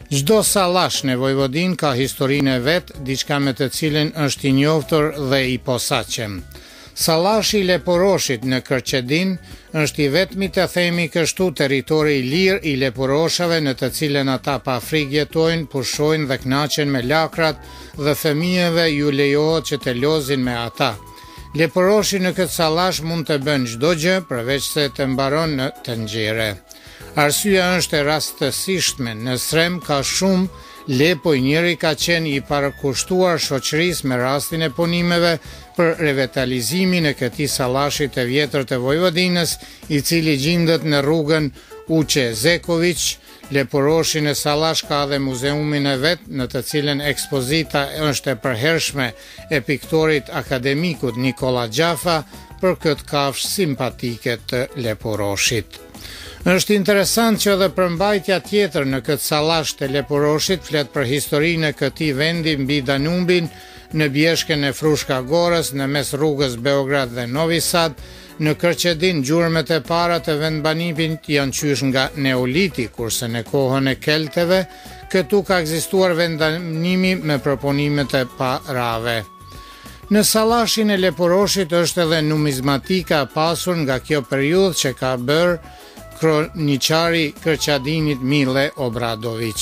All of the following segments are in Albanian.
Çdo sallash në Vojvodin ka historinë e vet, diçka me të cilën është i njohur dhe i posaçëm. Sallashi i Leporoshit në Kërçedin është i vetmi, të themi kështu, territori i lirë i leporoshave në të cilën ata pa frikë jetojnë, pushojnë dhe kënaqen me lakrat dhe fëmijëve ju lejohet që të lozin me ata. Leporoshi në këtë sallash mund të bën çdo gjë përveç se të mbaron në të nxjerrë. Arsyeja është e rastësishme, në Srem ka shumë lepoj, njëri ka qenë i parakushtuar shoqërisë me rastin e punimeve për revitalizimin e këtij sallashi të vjetër të Vojvodinës, i cili gjendet në rrugën Uqe Zeković. Leporoshi në sallash ka dhe muzeumin e vet, në të cilën ekspozita është e përhershme e piktorit akademikut Nikola Gjafa për këtë kafshë simpatike të Leporoshit. Është interesant që edhe përmbajtja tjetër në këtë sallash të Leporoshit flet për historinë e këtij vendi mbi Danubin, në bjeshkën e Frushkagorës, në mes rrugës Beograd dhe Novi Sad. Në Kërçedin gjurmët e para të vendbanimit janë qysh nga Neoliti, kurse në kohën e Kelteve këtu ka ekzistuar vendbanimi me proponimet e parave. Në sallashin e Leporoshit është edhe numizmatika e pasur nga kjo periudhë që ka bërë kroniqari Kërçadinit Mile Obradović.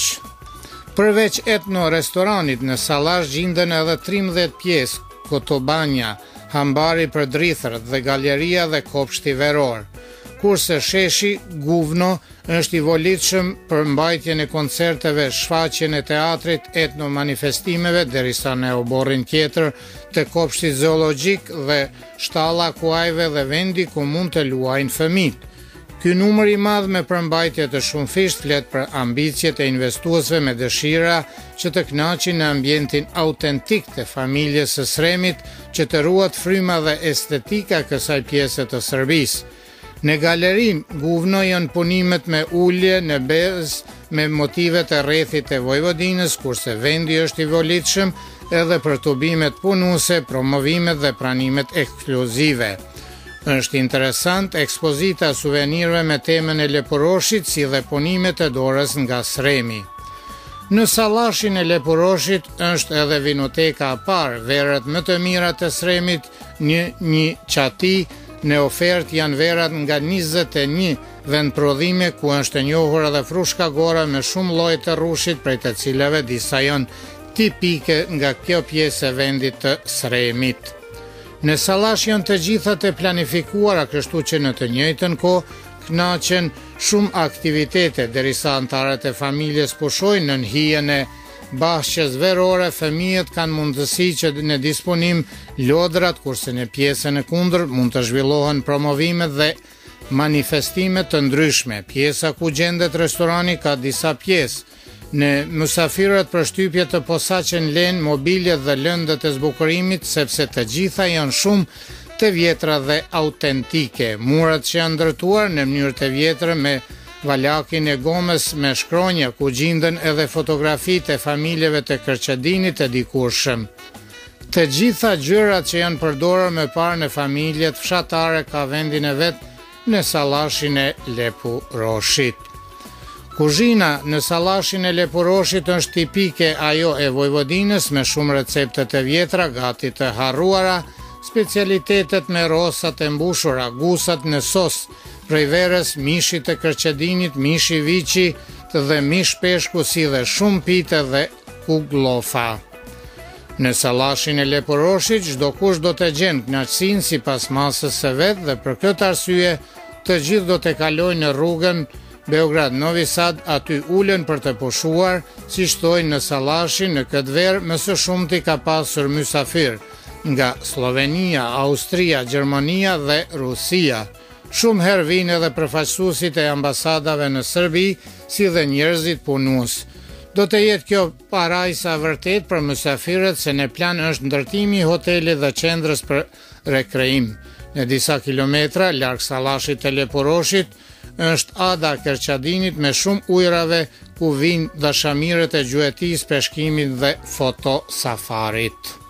Përveç etno-restoranit në sallash gjenden edhe 13 pjesë, kotobanja, hambari për drithër dhe galeria dhe kopshti veror, kurse sheshi Guvno është i volitshëm për mbajtjen e koncerteve, shfaqjen e teatrit, etno-manifestimeve, derisa në oborrin tjetër të kopshtit zoologjik dhe shtalla kuajve dhe vendi ku mund të luajnë fëmijët. Ky numër i madh me përmbajtje të shumëfisht flet për ambicjet e investuesve me dëshira që të kënaqin në ambientin autentik të familjes së Sremit, që të ruhet fryma dhe estetika kësaj pjese të Serbisë. Në galerin Guvno janë punimet me ulje në bezë me motivet e rrethit të Vojvodinës, kurse vendi është i volitshëm edhe për tubimet punuese, promovimet dhe pranimet ekskluzive. Është interesant ekspozita suvenirëve me temën e Leporoshit, si dhe punimet e dorës nga Sremi. Në sallashin e Leporoshit është edhe vinoteka e parë, verët më të mira të Sremit, një qati. Në ofertë janë verat nga 21 vend prodhime, ku është e njohur edhe Frushkagora me shumë lloje të rrushit, prej të cilave disa janë tipike nga kjo pjesë e vendit të Sremit. Në sallash janë të gjitha të planifikuara, kështu që në të njëjtën kohë kënaqen shumë aktivitete, derisa anëtarët e familjes pushojnë në hijen e bashkës verore. Fëmijët kanë mundësi që në disponim lodrat, kurse në pjesën e kundër mund të zhvillohen promovimet dhe manifestimet të ndryshme. Pjesa ku gjendet restorani ka disa pjesë. Në mysafirët përshtypje të posaçen len mobiljet dhe lëndët e zbukurimit, sepse të gjitha janë shumë të vjetra dhe autentike. Murat që janë ndërtuar në mënyrë të vjetre me valakin e gomës me shkronja, ku gjenden edhe fotografitë e familjeve të Kërçedinit të dikurshëm. Të gjitha gjërat që janë përdorur më parë në familjet fshatare ka vendin e vet në sallashin e Leporoshit. Kuzhina në sallashin e Leporoshit është tipike ajo e Vojvodinës, me shumë recepte të vjetra, gati të harruara, specialitetet me rosat e mbushura, gusat në sos, prej verës, mishi të Kërçedinit, mishi viçi dhe mish peshku, si dhe shumë pite dhe kuglofa. Në sallashin e Leporoshit çdo kush do të gjenë kënaqësinë sipas masës së vet, dhe për këtë arsye të gjithë do të kalojnë në rrugën Beograd Novi Sad, aty ulen për të pushuar, si shtojnë në sallashin. Në këtë verë më së shumti ka pasur mysafir nga Slovenia, Austria, Gjermania dhe Rusia. Shumë herë vinë edhe përfaqësuesit e ambasadave në Serbi, si dhe njerëzit punues. Do të jetë kjo parajsa vërtet për mysafirët, se në plan është ndërtimi i hotelit dhe qendrës për rekreim. Në disa kilometra larg sallashit të Leporoshit është ada Kërçadinit me shumë ujrave, ku vinë dashamirët e gjuetisë, peshkimit dhe fotosafarit.